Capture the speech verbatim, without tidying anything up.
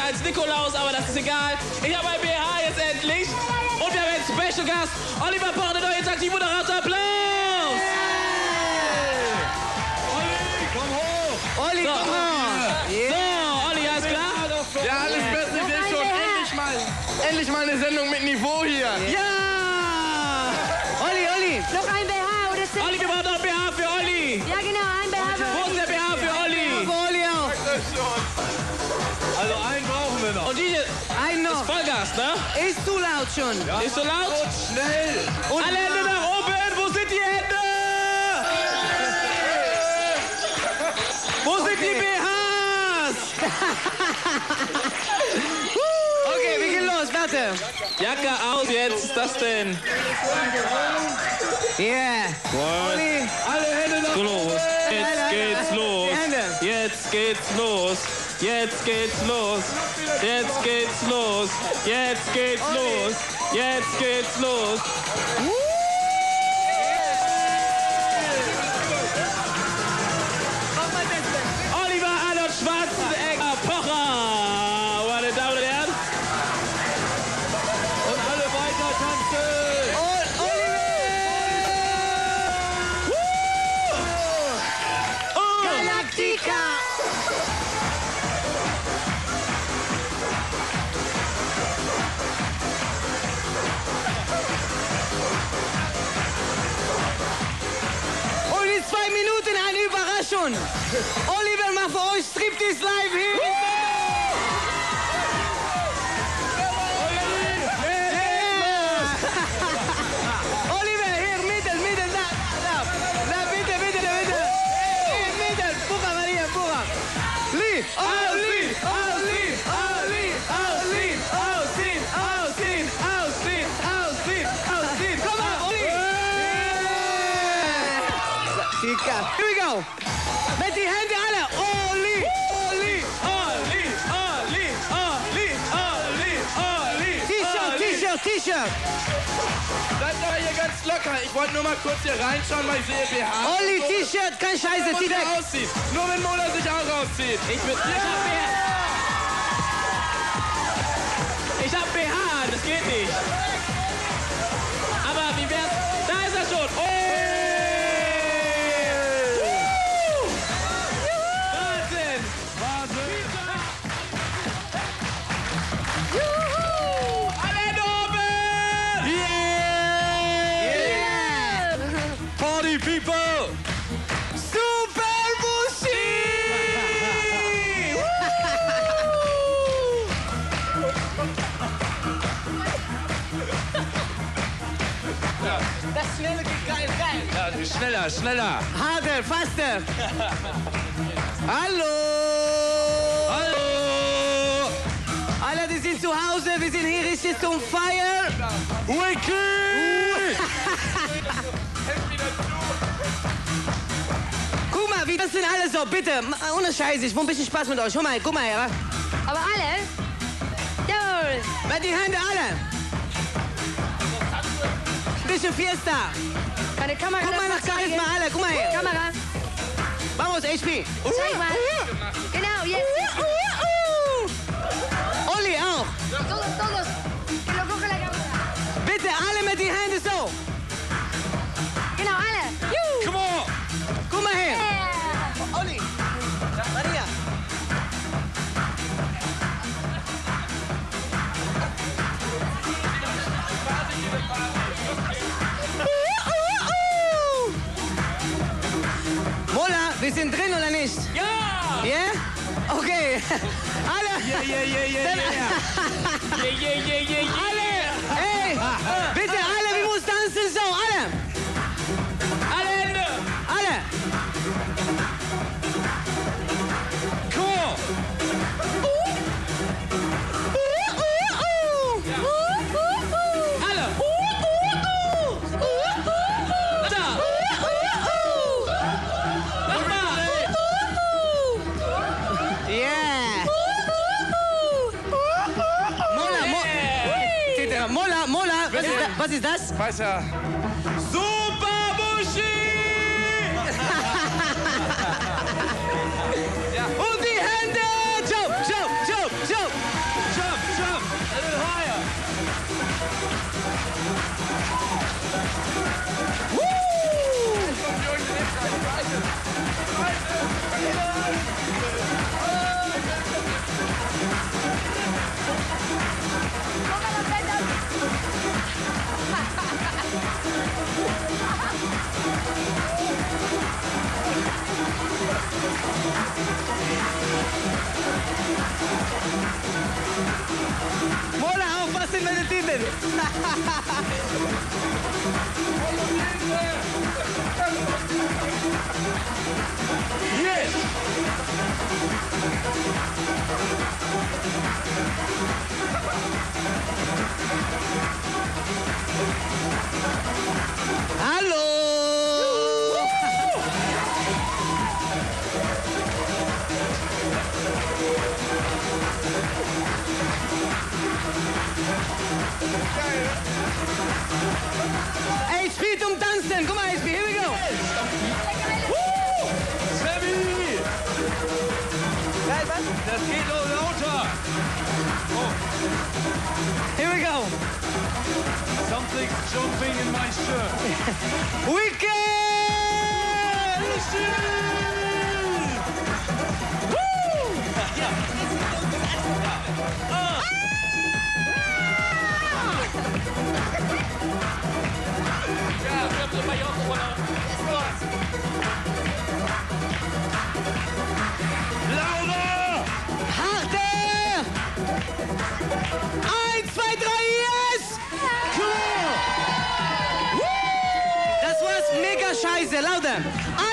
als Nikolaus, aber das ist egal. Ich habe ein B H jetzt endlich. Und wir haben einen Special Gast. Oliver Pocher, der neue jetzt Aktivmoderator. Applaus! Olli, komm hoch! Olli, So. komm hoch! So, Olli, alles klar? Ja, alles Beste, ich will schon endlich mal, endlich mal eine Sendung mit Niveau hier. Ja! Olli, Olli! Noch ein B H oder so? Olli, wir brauchen noch ein B H für Olli. Ja, genau, ein B H. Wo ist der B H für Olli? Für Olli auch! Also einen brauchen wir noch. Und die hier Ein ist noch! Vollgas, ne? Ist zu laut schon! Ist so laut? Schnell! Und Alle Hände nach oben! Wo sind die Hände? Wo sind die B Hs? Okay, wir gehen los, warte! Jacke aus jetzt, was das denn? Yeah! Olli! Alle Hände nach Los, jetzt geht's los. Die Hände. Jetzt geht's los. Jetzt geht's los. Jetzt geht's los. Jetzt geht's los. Jetzt geht's los. Oliver Arnold Schwarzenegger Pocher. Meine Damen und Herren. und alle weiter tanzen! Und Oliver! Galactica! Und in zwei Minuten eine Überraschung. Oliver macht für euch Striptease live hier. Oliver, hier, Mittel, Mittel, da, da, da, bitte, bitte, bitte. Hier, Mittel, Pucha, Maria, Pucha. Lee, Oli, Oli, Oli, Oli, ausziehen, ausziehen, ausziehen, ausziehen, ausziehen. Komm mal, Oli. Tika. Here we go. Mit die Hände alle. Oli, Oli, Olli, Olli, Olli, Olli, Olli. T-Shirt, T-Shirt, T-Shirt. Bleibt aber hier ganz locker. Ich wollte nur mal kurz hier reinschauen, weil ich sehe B H. Olli, T-Shirt, kein Scheiße, Und zieh sie weg. auszieht. Nur wenn Mola sich auch auszieht. Ich bin. Ich hab B H. Ich hab B H, das geht nicht. Aber wie wär's? Da ist er schon. Oh! Wahnsinn! Alle Hände oben! Yeah. Party people! Super Musik! Das Schnelle geht geil, geil. Ja, schneller, schneller. Harder, faster. Hallo. Hallo! Alle, die sind zu Hause, wir sind hier richtig zum Feiern. Wiki! Guck mal, wie das sind alle so, bitte. ma- Ohne Scheiße, ich will ein bisschen Spaß mit euch. Guck mal, guck mal her. Aber alle? Jawohl. Mit die Hände alle. Bisschen Fiesta. Meine Kamera. Guck mal nach Charisma, alle. Guck mal her. Kamera. Vamos, H P. Zeig mal. Genau, jetzt. Olli auch. Todos, todos. Que lo coge la cámara. Bitte alle mit die Hände so. Genau, alle. Juhu. Come on! Guck mal her. Yeah. Olli. Maria. Mola, wir sind drin oder nicht? Ja! Yeah? Okay. Alle. Yeah, yeah, yeah, yeah, yeah. Yeah, yeah, yeah, yeah, yeah. Alle. Hey, bitte alle, wir müssen tanzen so. Alle. Alle Hände! Alle. Come on! Alle! Da! Nochmal! Yeah. Mola, Mo Tita, Mola, Mola, was ist, da, was ist das? Weiß ja. Super Muschi! Und die Hände! Jump, jump, jump, jump! Bitte. Yes! Hallo! H P zum Tanzen! Guck mal, H P, here we go! Sammy! Geil, was? Das geht noch lauter! Here we go! Something's jumping in my shirt. Weekend! Lauter! Harter! Eins, zwei, drei, yes! Cool! Das war's mega scheiße, lauter!